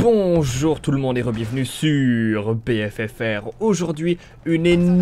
Bonjour tout le monde et bienvenue sur BFFR. Aujourd'hui, une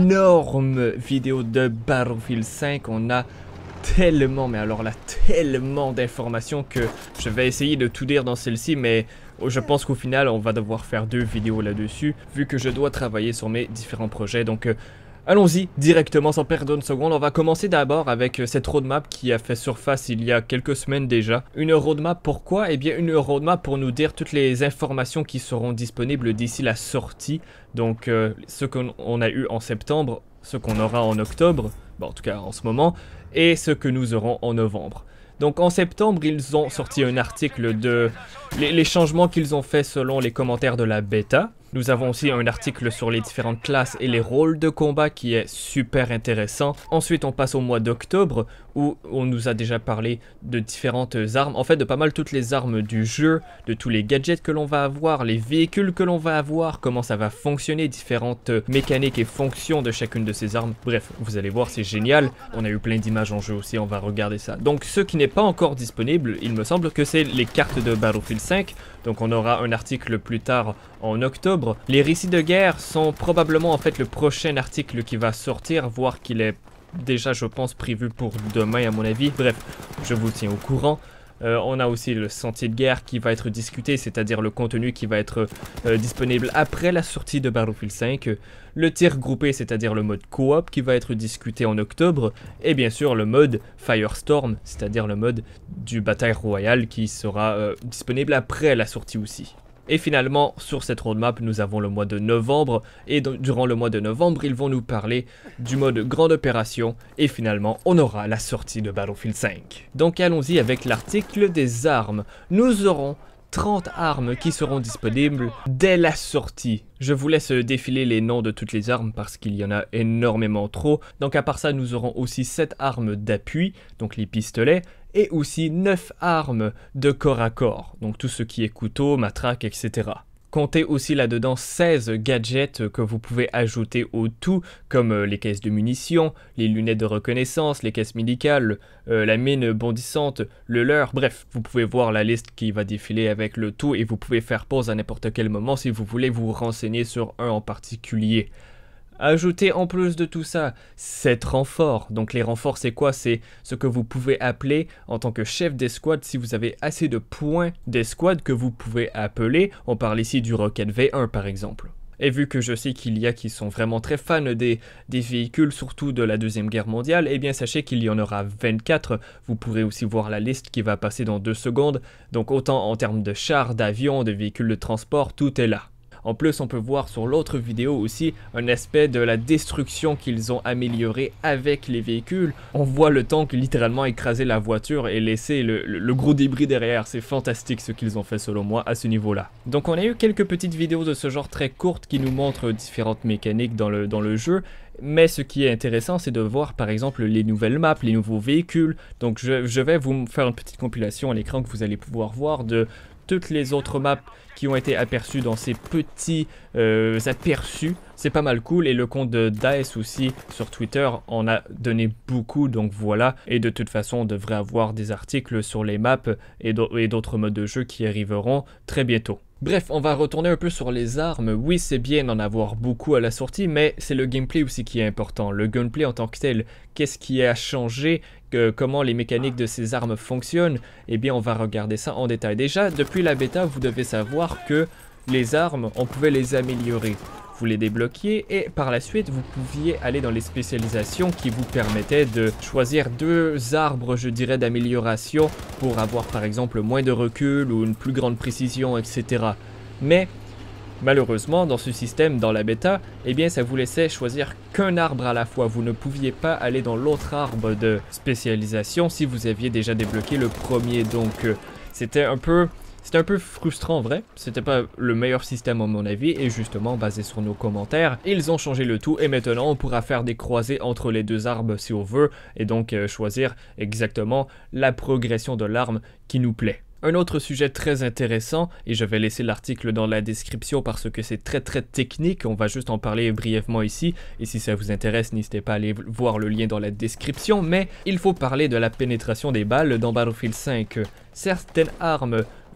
énorme vidéo de Battlefield 5. On a tellement, mais alors là, tellement d'informations que je vais essayer de tout dire dans celle-ci, mais je pense qu'au final, on va devoir faire 2 vidéos là-dessus, vu que je dois travailler sur mes différents projets. Donc, allons-y directement sans perdre une seconde. On va commencer d'abord avec cette roadmap qui a fait surface il y a quelques semaines déjà. Une roadmap pourquoi? Eh bien une roadmap pour nous dire toutes les informations qui seront disponibles d'ici la sortie. Donc ce qu'on a eu en septembre, ce qu'on aura en octobre, bon, en tout cas en ce moment, et ce que nous aurons en novembre. Donc en septembre, ils ont sorti un article de les changements qu'ils ont fait selon les commentaires de la bêta. Nous avons aussi un article sur les différentes classes et les rôles de combat qui est super intéressant. Ensuite, on passe au mois d'octobre où on nous a déjà parlé de différentes armes. En fait, de pas mal toutes les armes du jeu, de tous les gadgets que l'on va avoir, les véhicules que l'on va avoir, comment ça va fonctionner, différentes mécaniques et fonctions de chacune de ces armes. Bref, vous allez voir, c'est génial. On a eu plein d'images en jeu aussi, on va regarder ça. Donc, ce qui n'est pas encore disponible, il me semble que c'est les cartes de Battlefield 5. Donc, on aura un article plus tard en octobre. Les récits de guerre sont probablement en fait le prochain article qui va sortir, voire qu'il est déjà, je pense, prévu pour demain à mon avis. Bref, je vous tiens au courant. On a aussi le sentier de guerre qui va être discuté, c'est-à-dire le contenu qui va être disponible après la sortie de Battlefield 5. Le tir groupé, c'est-à-dire le mode coop qui va être discuté en octobre. Et bien sûr le mode Firestorm, c'est-à-dire le mode du bataille royale qui sera disponible après la sortie aussi. Et finalement, sur cette roadmap, nous avons le mois de novembre, et durant le mois de novembre, ils vont nous parler du mode grande opération, et finalement, on aura la sortie de Battlefield 5. Donc allons-y avec l'article des armes. Nous aurons 30 armes qui seront disponibles dès la sortie. Je vous laisse défiler les noms de toutes les armes parce qu'il y en a énormément trop. Donc à part ça, nous aurons aussi 7 armes d'appui, donc les pistolets, et aussi 9 armes de corps à corps, donc tout ce qui est couteau, matraque, etc. Comptez aussi là-dedans 16 gadgets que vous pouvez ajouter au tout, comme les caisses de munitions, les lunettes de reconnaissance, les caisses médicales, la mine bondissante, le leurre, bref, vous pouvez voir la liste qui va défiler avec le tout et vous pouvez faire pause à n'importe quel moment si vous voulez vous renseigner sur un en particulier. Ajoutez en plus de tout ça 7 renforts. Donc les renforts c'est quoi? C'est ce que vous pouvez appeler en tant que chef d'escouade si vous avez assez de points d'escouade que vous pouvez appeler. On parle ici du Rocket V1 par exemple. Et vu que je sais qu'il y a qui sont vraiment très fans des véhicules, surtout de la Deuxième Guerre mondiale, eh bien sachez qu'il y en aura 24. Vous pourrez aussi voir la liste qui va passer dans 2 secondes. Donc autant en termes de chars, d'avions, de véhicules de transport, tout est là. En plus, on peut voir sur l'autre vidéo aussi un aspect de la destruction qu'ils ont amélioré avec les véhicules. On voit le tank littéralement écraser la voiture et laisser le gros débris derrière. C'est fantastique ce qu'ils ont fait selon moi à ce niveau-là. Donc on a eu quelques petites vidéos de ce genre très courtes qui nous montrent différentes mécaniques dans le jeu. Mais ce qui est intéressant, c'est de voir par exemple les nouvelles maps, les nouveaux véhicules. Donc je vais vous faire une petite compilation à l'écran que vous allez pouvoir voir de toutes les autres maps qui ont été aperçues dans ces petits aperçus. C'est pas mal cool et le compte de DICE aussi sur Twitter en a donné beaucoup, donc voilà. Et de toute façon, on devrait avoir des articles sur les maps et d'autres modes de jeu qui arriveront très bientôt. Bref, on va retourner un peu sur les armes. Oui, c'est bien d'en avoir beaucoup à la sortie, mais c'est le gameplay aussi qui est important. Le gameplay en tant que tel, qu'est-ce qui a changé, comment les mécaniques de ces armes fonctionnent? Eh bien, on va regarder ça en détail. Déjà, depuis la bêta, vous devez savoir que les armes, on pouvait les améliorer. Vous les débloquiez et par la suite vous pouviez aller dans les spécialisations qui vous permettaient de choisir 2 arbres, je dirais, d'amélioration pour avoir par exemple moins de recul ou une plus grande précision, etc. Mais malheureusement dans ce système, dans la bêta, eh bien ça vous laissait choisir qu'un arbre à la fois. Vous ne pouviez pas aller dans l'autre arbre de spécialisation si vous aviez déjà débloqué le premier. Donc c'était un peu frustrant en vrai, c'était pas le meilleur système à mon avis et justement basé sur nos commentaires, ils ont changé le tout et maintenant on pourra faire des croisées entre les 2 arbres si on veut et donc choisir exactement la progression de l'arme qui nous plaît. Un autre sujet très intéressant, et je vais laisser l'article dans la description parce que c'est très technique, on va juste en parler brièvement ici, et si ça vous intéresse, n'hésitez pas à aller voir le lien dans la description, mais il faut parler de la pénétration des balles dans Battlefield 5. Certaines armes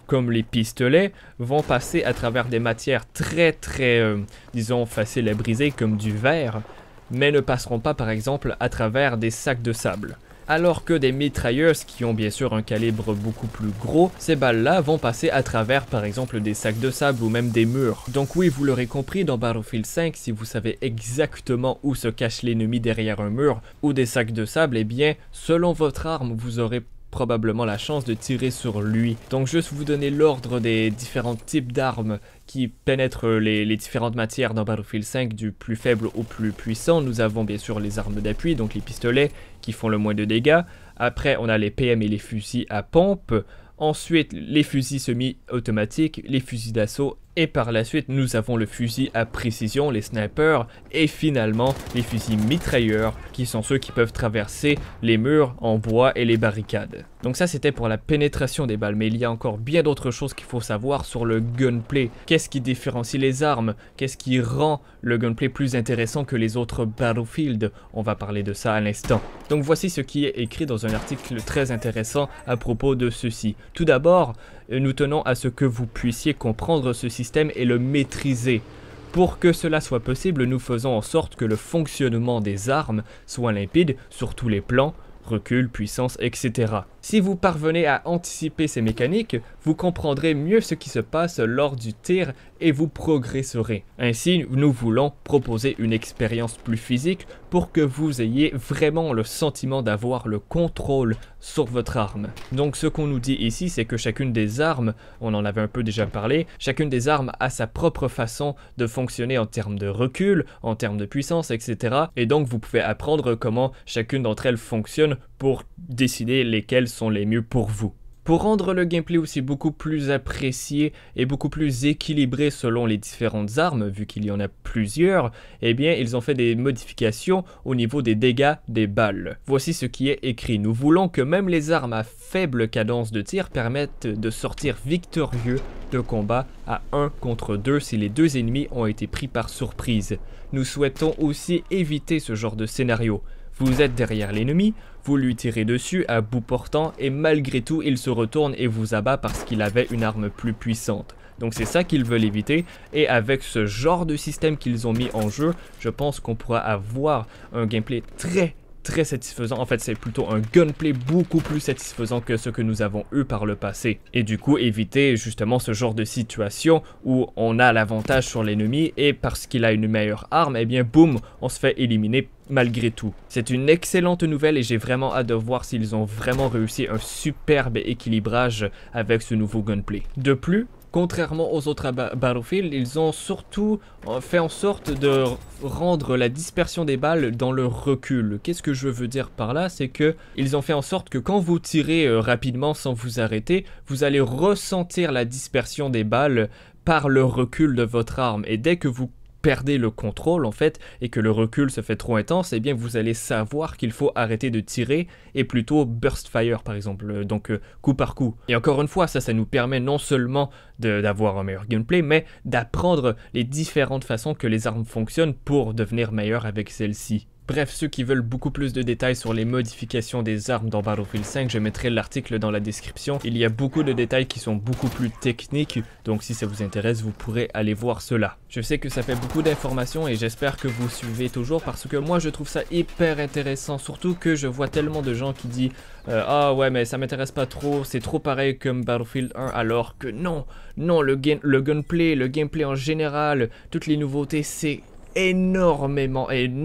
comme les pistolets, vont passer à travers des matières très disons, faciles à briser comme du verre, mais ne passeront pas par exemple à travers des sacs de sable. Alors que des mitrailleuses qui ont bien sûr un calibre beaucoup plus gros, ces balles-là vont passer à travers par exemple des sacs de sable ou même des murs. Donc oui, vous l'aurez compris, dans Battlefield 5, si vous savez exactement où se cache l'ennemi derrière un mur ou des sacs de sable, eh bien, selon votre arme, vous aurez probablement la chance de tirer sur lui. Donc juste vous donner l'ordre des différents types d'armes qui pénètrent les différentes matières dans Battlefield 5 du plus faible au plus puissant. Nous avons bien sûr les armes d'appui, donc les pistolets qui font le moins de dégâts. Après on a les PM et les fusils à pompe. Ensuite les fusils semi-automatiques, les fusils d'assaut. Et par la suite, nous avons le fusil à précision, les snipers, et finalement les fusils mitrailleurs, qui sont ceux qui peuvent traverser les murs en bois et les barricades. Donc ça c'était pour la pénétration des balles, mais il y a encore bien d'autres choses qu'il faut savoir sur le gunplay. Qu'est-ce qui différencie les armes? Qu'est-ce qui rend le gunplay plus intéressant que les autres Battlefield? On va parler de ça à l'instant. Donc voici ce qui est écrit dans un article très intéressant à propos de ceci. Tout d'abord, nous tenons à ce que vous puissiez comprendre ce système et le maîtriser. Pour que cela soit possible, nous faisons en sorte que le fonctionnement des armes soit limpide sur tous les plans, recul, puissance, etc. Si vous parvenez à anticiper ces mécaniques, vous comprendrez mieux ce qui se passe lors du tir et vous progresserez. Ainsi, nous voulons proposer une expérience plus physique pour que vous ayez vraiment le sentiment d'avoir le contrôle sur votre arme. Donc ce qu'on nous dit ici, c'est que chacune des armes, on en avait un peu déjà parlé, chacune des armes a sa propre façon de fonctionner en termes de recul, en termes de puissance, etc. Et donc vous pouvez apprendre comment chacune d'entre elles fonctionne pour décider lesquelles sont les mieux pour vous. Pour rendre le gameplay aussi beaucoup plus apprécié et beaucoup plus équilibré selon les différentes armes, vu qu'il y en a plusieurs, eh bien ils ont fait des modifications au niveau des dégâts des balles. Voici ce qui est écrit. Nous voulons que même les armes à faible cadence de tir permettent de sortir victorieux de combat à 1 contre 2 si les deux ennemis ont été pris par surprise. Nous souhaitons aussi éviter ce genre de scénario. Vous êtes derrière l'ennemi, vous lui tirez dessus à bout portant et malgré tout il se retourne et vous abat parce qu'il avait une arme plus puissante. Donc c'est ça qu'ils veulent éviter et avec ce genre de système qu'ils ont mis en jeu, je pense qu'on pourra avoir un gameplay très satisfaisant. En fait, c'est plutôt un gunplay beaucoup plus satisfaisant que ce que nous avons eu par le passé. Et du coup, éviter justement ce genre de situation où on a l'avantage sur l'ennemi et parce qu'il a une meilleure arme, eh bien boum, on se fait éliminer malgré tout. C'est une excellente nouvelle et j'ai vraiment hâte de voir s'ils ont vraiment réussi un superbe équilibrage avec ce nouveau gunplay. De plus, contrairement aux autres Battlefield, ils ont surtout fait en sorte de rendre la dispersion des balles dans le recul. Qu'est-ce que je veux dire par là? C'est que ils ont fait en sorte que quand vous tirez rapidement sans vous arrêter, vous allez ressentir la dispersion des balles par le recul de votre arme. Et dès que vous perdez le contrôle en fait et que le recul se fait trop intense, eh bien vous allez savoir qu'il faut arrêter de tirer et plutôt burst fire par exemple, donc coup par coup. Et encore une fois, ça nous permet non seulement d'avoir un meilleur gameplay, mais d'apprendre les différentes façons que les armes fonctionnent pour devenir meilleur avec celles-ci. Bref, ceux qui veulent beaucoup plus de détails sur les modifications des armes dans Battlefield 5, je mettrai l'article dans la description. Il y a beaucoup de détails qui sont beaucoup plus techniques, donc si ça vous intéresse, vous pourrez aller voir cela. Je sais que ça fait beaucoup d'informations et j'espère que vous suivez toujours parce que moi je trouve ça hyper intéressant, surtout que je vois tellement de gens qui disent ah ouais mais ça m'intéresse pas trop, c'est trop pareil comme Battlefield 1, alors que non, le gunplay, le gameplay en général, toutes les nouveautés, c'est énormément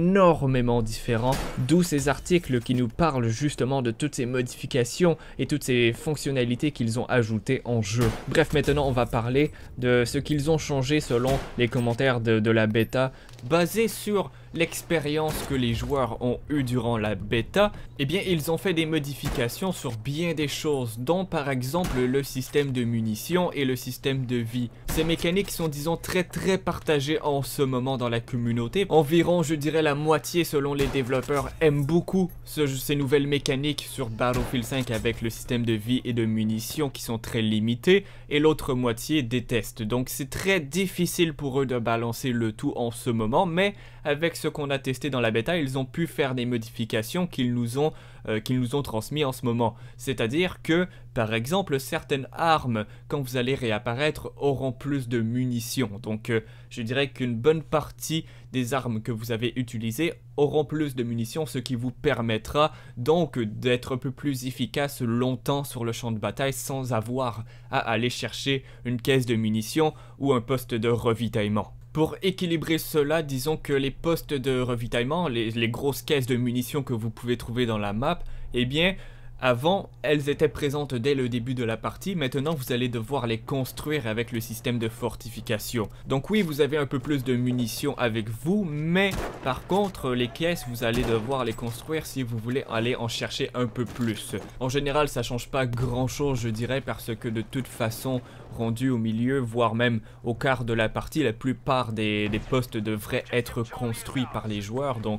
différent, d'où ces articles qui nous parlent justement de toutes ces modifications et toutes ces fonctionnalités qu'ils ont ajoutées en jeu. Bref, maintenant on va parler de ce qu'ils ont changé selon les commentaires de la bêta, basé sur l'expérience que les joueurs ont eue durant la bêta. Eh bien ils ont fait des modifications sur bien des choses, dont par exemple le système de munitions et le système de vie. Ces mécaniques sont disons très partagées en ce moment dans la communauté. Environ je dirais la moitié selon les développeurs aiment beaucoup ces nouvelles mécaniques sur Battlefield 5 avec le système de vie et de munitions qui sont très limités, et l'autre moitié déteste. Donc c'est très difficile pour eux de balancer le tout en ce moment, mais avec ce ce qu'on a testé dans la bêta, ils ont pu faire des modifications qu'ils nous ont transmis en ce moment. C'est-à-dire que, par exemple, certaines armes, quand vous allez réapparaître, auront plus de munitions. Donc, je dirais qu'une bonne partie des armes que vous avez utilisées auront plus de munitions, ce qui vous permettra donc d'être un peu plus efficace longtemps sur le champ de bataille sans avoir à aller chercher une caisse de munitions ou un poste de ravitaillement. Pour équilibrer cela, disons que les postes de ravitaillement, les grosses caisses de munitions que vous pouvez trouver dans la map, eh bien, avant, elles étaient présentes dès le début de la partie. Maintenant, vous allez devoir les construire avec le système de fortification. Donc oui, vous avez un peu plus de munitions avec vous, mais par contre, les caisses, vous allez devoir les construire si vous voulez aller en chercher un peu plus. En général, ça change pas grand-chose, je dirais, parce que de toute façon, rendu au milieu, voire même au quart de la partie, la plupart des postes devraient être construits par les joueurs, donc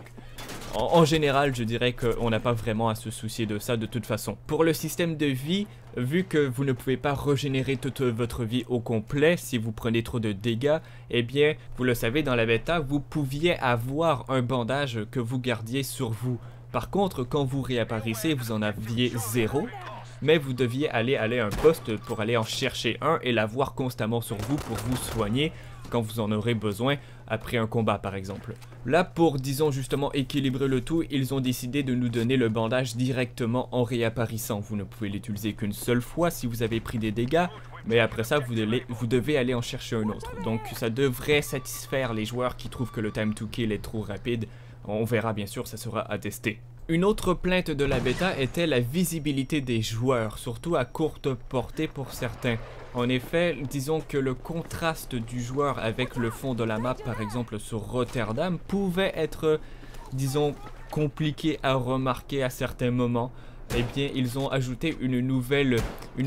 en général, je dirais qu'on n'a pas vraiment à se soucier de ça de toute façon. Pour le système de vie, vu que vous ne pouvez pas régénérer toute votre vie au complet si vous prenez trop de dégâts, eh bien, vous le savez, dans la bêta, vous pouviez avoir un bandage que vous gardiez sur vous. Par contre, quand vous réapparissez, vous en aviez 0. Mais vous deviez aller à un poste pour aller en chercher un et l'avoir constamment sur vous pour vous soigner quand vous en aurez besoin après un combat par exemple. Là pour disons justement équilibrer le tout, ils ont décidé de nous donner le bandage directement en réapparissant. Vous ne pouvez l'utiliser qu'une seule fois si vous avez pris des dégâts, mais après ça vous devez aller en chercher un autre. Donc ça devrait satisfaire les joueurs qui trouvent que le time to kill est trop rapide. On verra bien sûr, ça sera à tester. Une autre plainte de la bêta était la visibilité des joueurs, surtout à courte portée pour certains. En effet, disons que le contraste du joueur avec le fond de la map, par exemple sur Rotterdam, pouvait être, disons, compliqué à remarquer à certains moments. Eh bien, ils ont ajouté une nouvelle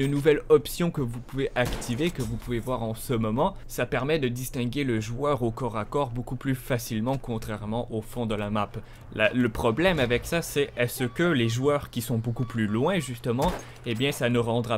option que vous pouvez activer, que vous pouvez voir en ce moment. Ça permet de distinguer le joueur au corps à corps beaucoup plus facilement, contrairement au fond de la map. Le problème avec ça, c'est est-ce que les joueurs qui sont beaucoup plus loin, justement, eh bien, ça ne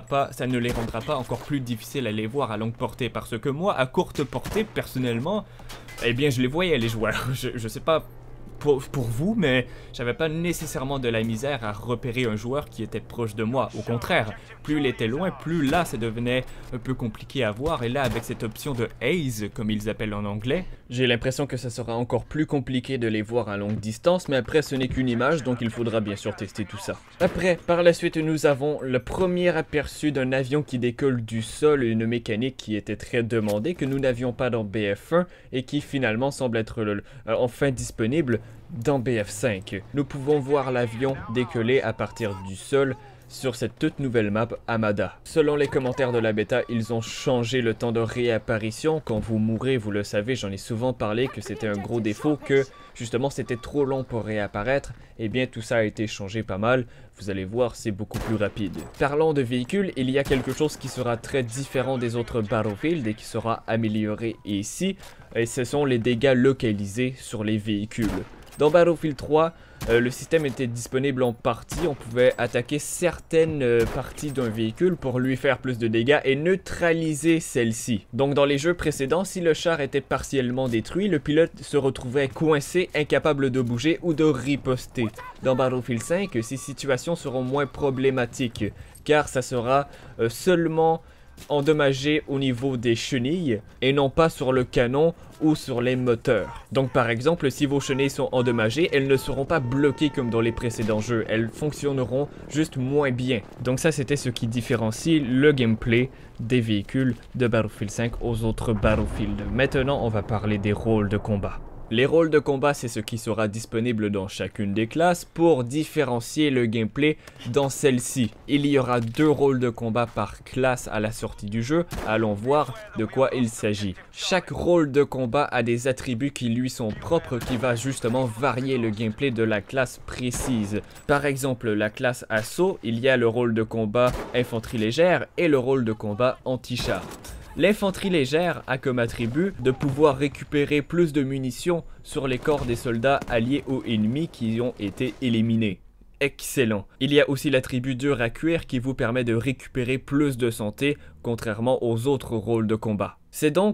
les rendra pas encore plus difficiles à les voir à longue portée. Parce que moi, à courte portée, personnellement, eh bien, je les voyais, les joueurs. Je sais pas pour vous, mais j'avais pas nécessairement de la misère à repérer un joueur qui était proche de moi. Au contraire, plus il était loin, plus là ça devenait un peu compliqué à voir. Et là, avec cette option de haze, comme ils appellent en anglais, j'ai l'impression que ça sera encore plus compliqué de les voir à longue distance, mais après ce n'est qu'une image, donc il faudra bien sûr tester tout ça. Après, par la suite, nous avons le premier aperçu d'un avion qui décolle du sol, une mécanique qui était très demandée, que nous n'avions pas dans BF1 et qui finalement semble être enfin disponible dans BF5. Nous pouvons voir l'avion décoller à partir du sol sur cette toute nouvelle map Hamada. Selon les commentaires de la bêta, ils ont changé le temps de réapparition. Quand vous mourrez, vous le savez, j'en ai souvent parlé que c'était un gros défaut, que justement c'était trop long pour réapparaître. Eh bien tout ça a été changé pas mal, vous allez voir c'est beaucoup plus rapide. Parlant de véhicules, il y a quelque chose qui sera très différent des autres Battlefield et qui sera amélioré ici, et ce sont les dégâts localisés sur les véhicules. Dans Battlefield 3, le système était disponible en partie, on pouvait attaquer certaines parties d'un véhicule pour lui faire plus de dégâts et neutraliser celle-ci. Donc dans les jeux précédents, si le char était partiellement détruit, le pilote se retrouvait coincé, incapable de bouger ou de riposter. Dans Battlefield 5, ces situations seront moins problématiques, car ça sera seulement endommagé au niveau des chenilles et non pas sur le canon ou sur les moteurs. Donc par exemple, si vos chenilles sont endommagées, elles ne seront pas bloquées comme dans les précédents jeux, elles fonctionneront juste moins bien. Donc ça c'était ce qui différencie le gameplay des véhicules de Battlefield 5 aux autres Battlefield. Maintenant on va parler des rôles de combat. Les rôles de combat, c'est ce qui sera disponible dans chacune des classes pour différencier le gameplay dans celle-ci. Il y aura 2 rôles de combat par classe à la sortie du jeu, allons voir de quoi il s'agit. Chaque rôle de combat a des attributs qui lui sont propres qui va justement varier le gameplay de la classe précise. Par exemple, la classe Assaut, il y a le rôle de combat Infanterie légère et le rôle de combat Anti-char. L'infanterie légère a comme attribut de pouvoir récupérer plus de munitions sur les corps des soldats alliés ou ennemis qui ont été éliminés. Excellent. Il y a aussi l'attribut dur à cuire qui vous permet de récupérer plus de santé, contrairement aux autres rôles de combat. C'est donc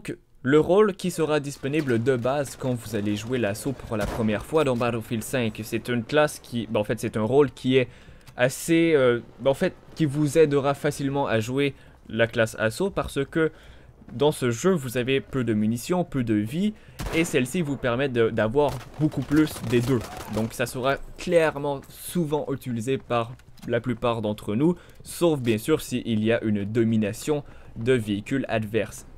Le rôle qui sera disponible de base quand vous allez jouer l'assaut pour la première fois dans Battlefield 5. C'est une classe qui, en fait c'est un rôle qui est assez, qui vous aidera facilement à jouer la classe assaut parce que dans ce jeu vous avez peu de munitions, peu de vie et celle-ci vous permet d'avoir beaucoup plus des deux. Donc ça sera clairement souvent utilisé par la plupart d'entre nous, sauf bien sûr s'il y a une domination de véhicules adverses.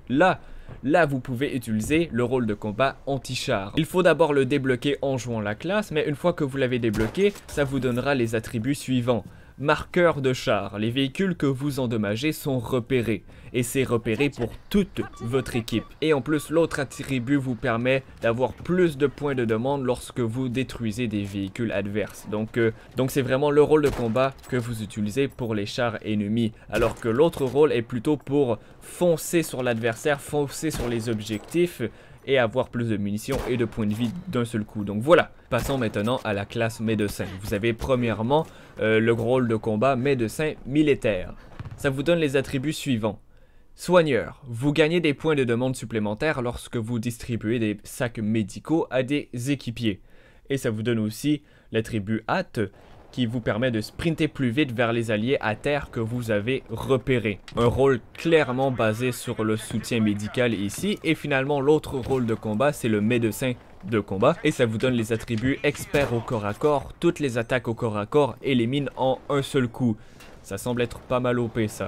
Là, vous pouvez utiliser le rôle de combat anti-char. Il faut d'abord le débloquer en jouant la classe, mais une fois que vous l'avez débloqué, ça vous donnera les attributs suivants. Marqueur de char, les véhicules que vous endommagez sont repérés, et c'est repéré pour toute votre équipe. Et en plus, l'autre attribut vous permet d'avoir plus de points de demande lorsque vous détruisez des véhicules adverses. Donc c'est vraiment le rôle de combat que vous utilisez pour les chars ennemis, alors que l'autre rôle est plutôt pour foncer sur l'adversaire, foncer sur les objectifs, et avoir plus de munitions et de points de vie d'un seul coup. Donc voilà, passons maintenant à la classe médecin. Vous avez premièrement le rôle de combat médecin militaire. Ça vous donne les attributs suivants. Soigneur, vous gagnez des points de demande supplémentaires lorsque vous distribuez des sacs médicaux à des équipiers. Et ça vous donne aussi l'attribut hâte, qui vous permet de sprinter plus vite vers les alliés à terre que vous avez repérés. Un rôle clairement basé sur le soutien médical ici. Et finalement, l'autre rôle de combat, c'est le médecin de combat. Et ça vous donne les attributs expert au corps à corps. Toutes les attaques au corps à corps éliminent en un seul coup. Ça semble être pas mal OP ça.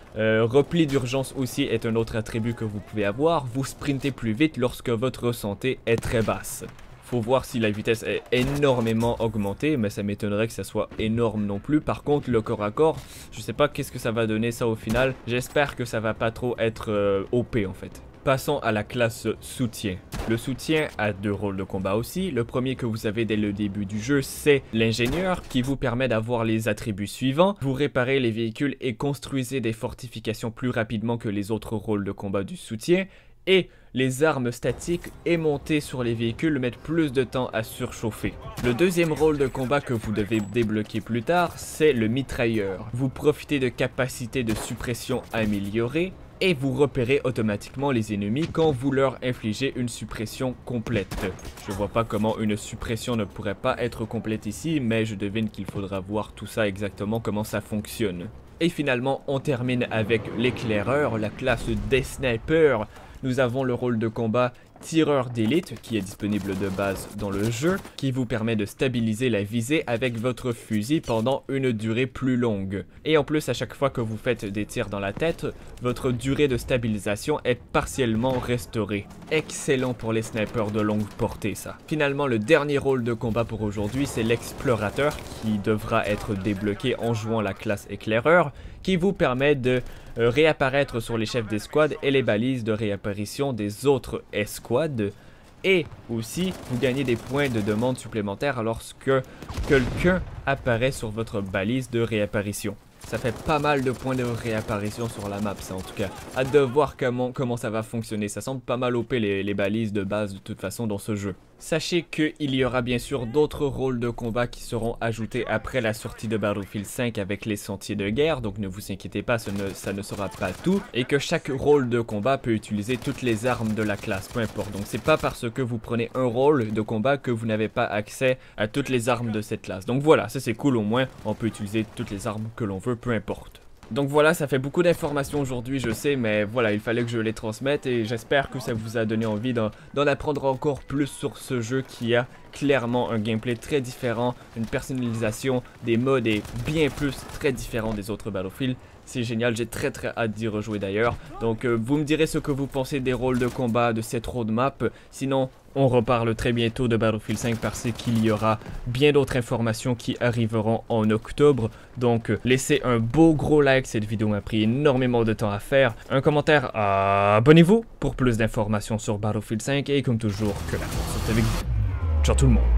Repli d'urgence aussi est un autre attribut que vous pouvez avoir. Vous sprintez plus vite lorsque votre santé est très basse. Faut voir si la vitesse est énormément augmentée, mais ça m'étonnerait que ça soit énorme non plus. Par contre, le corps à corps, je sais pas qu'est-ce que ça va donner ça au final. J'espère que ça va pas trop être OP en fait. Passons à la classe soutien. Le soutien a deux rôles de combat aussi. Le premier que vous avez dès le début du jeu, c'est l'ingénieur qui vous permet d'avoir les attributs suivants. Vous réparez les véhicules et construisez des fortifications plus rapidement que les autres rôles de combat du soutien. Et les armes statiques aimantées sur les véhicules mettent plus de temps à surchauffer. Le deuxième rôle de combat que vous devez débloquer plus tard, c'est le mitrailleur. Vous profitez de capacités de suppression améliorées et vous repérez automatiquement les ennemis quand vous leur infligez une suppression complète. Je vois pas comment une suppression ne pourrait pas être complète ici, mais je devine qu'il faudra voir tout ça exactement comment ça fonctionne. Et finalement, on termine avec l'éclaireur, la classe des snipers. Nous avons le rôle de combat tireur d'élite qui est disponible de base dans le jeu, qui vous permet de stabiliser la visée avec votre fusil pendant une durée plus longue. Et en plus, à chaque fois que vous faites des tirs dans la tête, votre durée de stabilisation est partiellement restaurée. Excellent pour les snipers de longue portée ça. Finalement, le dernier rôle de combat pour aujourd'hui, c'est l'explorateur qui devra être débloqué en jouant la classe éclaireur, qui vous permet de réapparaître sur les chefs d'escouade et les balises de réapparition des autres escouades. Et aussi, vous gagnez des points de demande supplémentaires lorsque quelqu'un apparaît sur votre balise de réapparition. Ça fait pas mal de points de réapparition sur la map, ça en tout cas. Hâte de voir comment ça va fonctionner. Ça semble pas mal OP les balises de base de toute façon dans ce jeu. Sachez qu'il y aura bien sûr d'autres rôles de combat qui seront ajoutés après la sortie de Battlefield 5 avec les sentiers de guerre, donc ne vous inquiétez pas, ça ne sera pas tout, et que chaque rôle de combat peut utiliser toutes les armes de la classe, peu importe. Donc c'est pas parce que vous prenez un rôle de combat que vous n'avez pas accès à toutes les armes de cette classe. Donc voilà, ça c'est cool, au moins on peut utiliser toutes les armes que l'on veut, peu importe. Donc voilà, ça fait beaucoup d'informations aujourd'hui, je sais, mais voilà, il fallait que je les transmette et j'espère que ça vous a donné envie d'en apprendre encore plus sur ce jeu qui a clairement un gameplay très différent, une personnalisation, des modes et bien plus très différents des autres Battlefield. C'est génial, j'ai très hâte d'y rejouer d'ailleurs. Donc vous me direz ce que vous pensez des rôles de combat de cette roadmap. Sinon, on reparle très bientôt de Battlefield 5 parce qu'il y aura bien d'autres informations qui arriveront en octobre. Donc laissez un beau gros like, cette vidéo m'a pris énormément de temps à faire. Un commentaire, abonnez-vous pour plus d'informations sur Battlefield 5 et comme toujours, que la force soit avec vous. Ciao tout le monde.